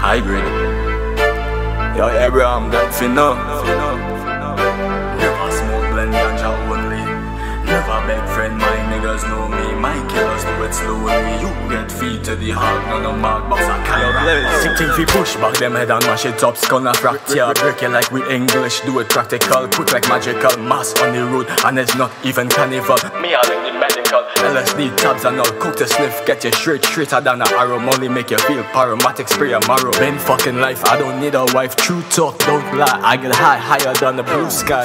high grade. Yo, Abraham, that finna. Never smoke blend ganja only. Never beg friend, my niggas know me. My killers do it slowly. You get feet to the heart, none of mark box I can't. Think we push back them head and mash it up. Gonna fracture, break it like we English. Do it practical, quick like magical. Mass on the road, and it's not even carnival. Me all in the medical, LSD tabs and all. Cook to sniff, get you straighter than an arrow. Molly make you feel paramedic, spray a marrow. Been fucking life, I don't need a wife. True talk, don't lie, I get high, higher than the blue sky.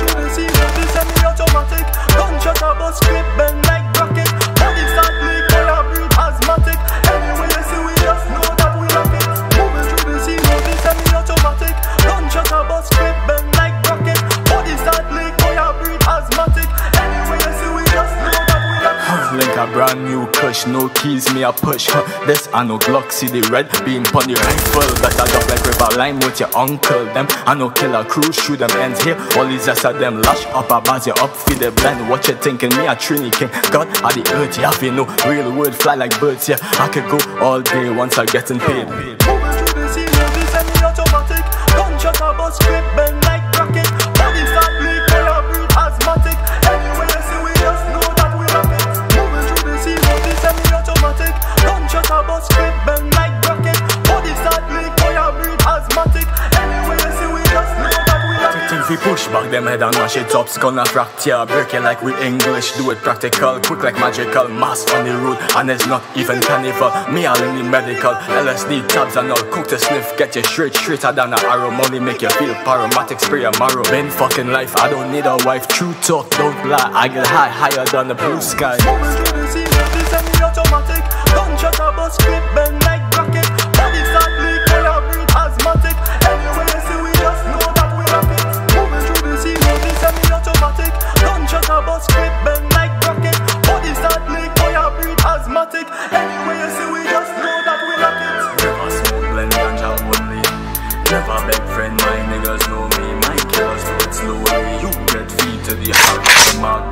Automatic, gunshot a bus clip, bend like rocket. Body start leak, fire breathe asthmatic. Anyway you see we just know that we rock it. Moving through the sea, moving semi-automatic. Gunshot a bus clip, bend like rocket. Body start leak, fire breathe asthmatic. Anyway you see we just know that we rock it. Link a brand new kush, no keys, me a push. This I no Glock, see the red beam pon the rifle. Better duck like river line with your uncle. Them I no killer crew, shoot them ends here. All these ass of them lash up a bars you up feed the blend. What you thinking, me a Trini king. God of the earth, you have you know. Real word fly like birds, yeah. I could go all day once I getting paid. Moving through the sea, moving semi-automatic. Gunshot a bus clip, bend like rocket. Body start leak, fire breathe asthmatic. Anyway you see we just know that we rock it. Moving through the sea, moving semi-automatic. Gunshot a bus clip, bend like rocket. Body start leak, fire breathe asthmatic. Anyway you see we just know that we rock it. Think we push back them head and mash it up. Gonna fracture, break it like we English. Do it practical, quick like magical. Mass on the road, and it's not even carnival. Me all in the medical, LSD tabs and all. Cook to sniff, get you straighter than an arrow. Money make you feel paramedic, spray a marrow. Been fucking life, I don't need a wife. True talk, don't lie, I get high, higher than the blue sky. Moving through the sea, moving semi-automatic. Gunshot a bus clip, bend like rocket. Body start leak, fire breathe asthmatic. Anyway you see we just know that we rock it. Moving through the sea, moving semi-automatic. Gunshot a bus clip, bend like rocket. Body start leak, fire breathe asthmatic. Anyway you see we just know that we rock it. Never smoke blend ganja only. Never beg friend, my niggas know me. My killers do it slowly. You get feet to the heart, mark